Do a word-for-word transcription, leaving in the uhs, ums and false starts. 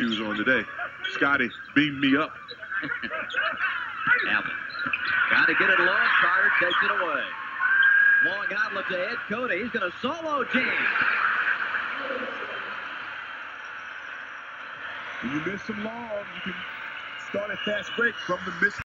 shoes on today. Scotty beamed me up. Allen. Got to get it low. Carter takes it away. Long out, looks ahead. Cody, he's going to solo James. When you miss them long, you can start a fast break from the miss.